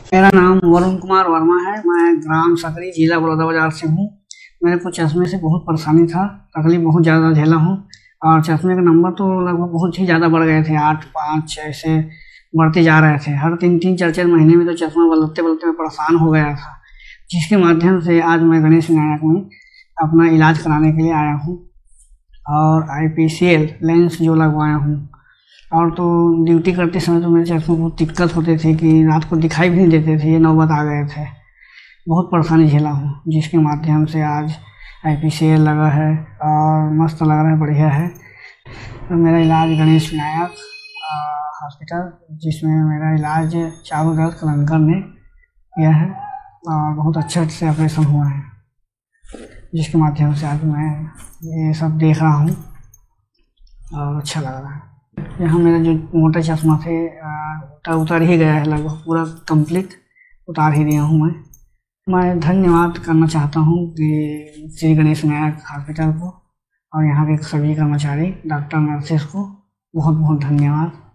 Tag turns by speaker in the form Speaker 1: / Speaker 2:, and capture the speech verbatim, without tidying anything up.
Speaker 1: मेरा नाम वरुण कुमार वर्मा है। मैं ग्राम सकरी, जिला बलौदाबाजार से हूँ। मेरे को चश्मे से बहुत परेशानी था, तकलीफ बहुत ज़्यादा झेला हूँ और चश्मे का नंबर तो लगभग बहुत ही ज़्यादा बढ़ गए थे। आठ पाँच छः ऐसे बढ़ते जा रहे थे। हर तीन तीन चार चार महीने में तो चश्मा बदलते बदलते मैं परेशान हो गया था, जिसके माध्यम से आज मैं गणेश विनायक में अपना इलाज कराने के लिए आया हूँ और I P C L lens जो लगवाया हूँ। और तो ड्यूटी करते समय तो मेरे चश्मे बहुत दिक्कत होते थे कि रात को दिखाई भी नहीं देते थे, ये नौबत आ गए थे। बहुत परेशानी झेला हूँ, जिसके माध्यम से आज आई पी सी एल लगा है और मस्त लग रहा है, बढ़िया है। तो मेरा इलाज गणेश विनायक हॉस्पिटल, जिसमें मेरा इलाज चारूदत्त कलंकर ने किया है और बहुत अच्छा से ऑपरेशन हुआ है, जिसके माध्यम से आज मैं ये सब देख रहा हूँ और अच्छा लग रहा है। यहाँ मेरा जो मोटा चश्मा थे उतर उतर ही गया है, लगभग पूरा कंप्लीट उतार ही दिया हूँ मैं। मैं धन्यवाद करना चाहता हूँ कि श्री गणेश विनायक हॉस्पिटल को और यहाँ के सभी कर्मचारी, डॉक्टर, नर्सेस को बहुत बहुत धन्यवाद।